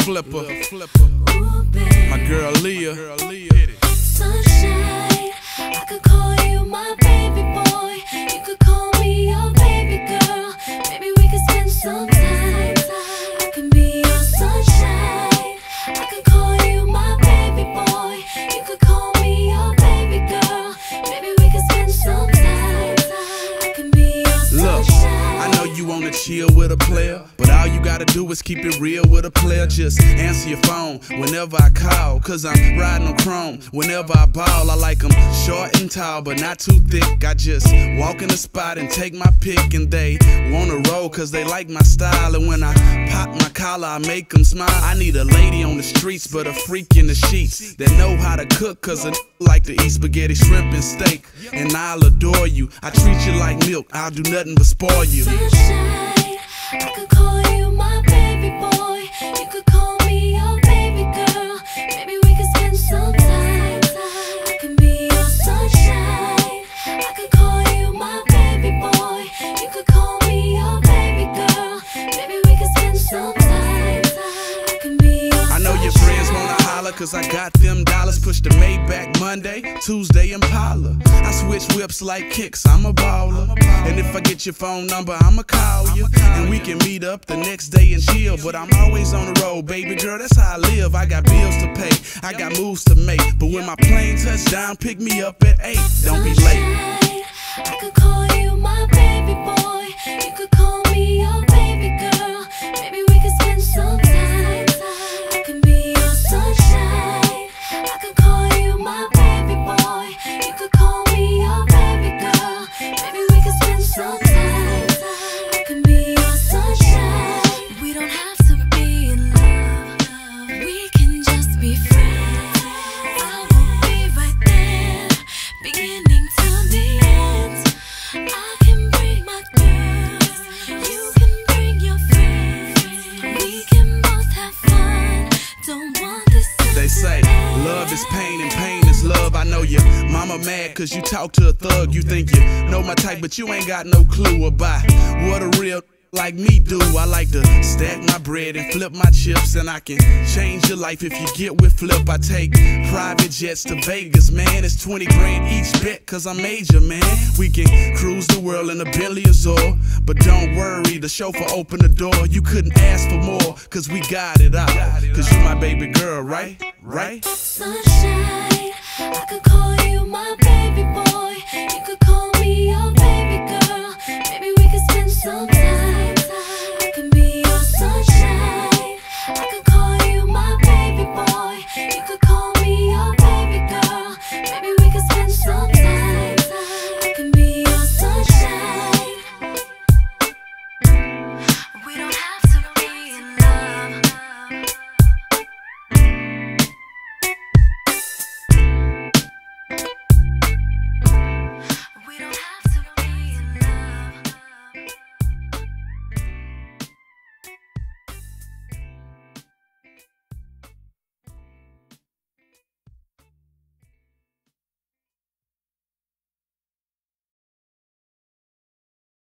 Flipper. My girl Leah. Sunshine, I could call you my baby boy. You could call me your baby girl. Maybe we could spend some time. I can be your sunshine. I could call you my baby boy. You could call me your baby girl. Maybe we could spend some time. I can be your sunshine. Look, I know you wanna chill with a player, but all you gotta do is keep it real with a player. Just answer your phone whenever I call, cause I'm riding on chrome. Whenever I ball, I like them short and tall, but not too thick. I just walk in the spot and take my pick, and they wanna roll cause they like my style. And when I pop my collar, I make them smile. I need a lady on the streets, but a freak in the sheets that know how to cook, cause I like to eat spaghetti, shrimp, and steak. And I'll adore you. I treat you like milk, I'll do nothing but spoil you. Sunshine, I could call you my baby boy. You could call me your baby girl. Maybe we could spend some time. I can be your sunshine. I could call you my baby boy. You could call me your baby girl. Maybe we could spend some time. I can be your I know your friends wanna holler cause I got them dollars. Push the Maybach Monday, Tuesday Impala. I switch whips like kicks, I'm a baller. And if I get your phone number, I'ma call you. And we can meet up the next day and chill. But I'm always on the road, baby girl, that's how I live. I got bills to pay, I got moves to make. But when my plane touch down, pick me up at 8. Don't be late. I could call you my baby boy. You could call me your baby girl. Maybe we could spend some time. I can be your sunshine. I could call you my baby boy. You could call me your baby girl. Maybe we could spend some time. I can be your sunshine. We don't have to be in love. We can just be friends. I will be right there, beginning to the end. I can bring my girls, you can bring your friends. We can both have fun. Don't want this to They say love is pain and pain is love. I know your mama mad cause you talk to a thug. You think you know my type, but you ain't got no clue about what a real like me do. I like to stack my bread and flip my chips, and I can change your life if you get with Flip. I take private jets to Vegas, man. It's 20 grand each bet cause I'm major, man. We can cruise the world in a Bentley Azure, but don't worry, the chauffeur opened the door. You couldn't ask for more cause we got it out. Cause you my baby girl, right? Right? sunshine. I could call you my baby boy. You could call me your baby girl. Maybe we could spend some time.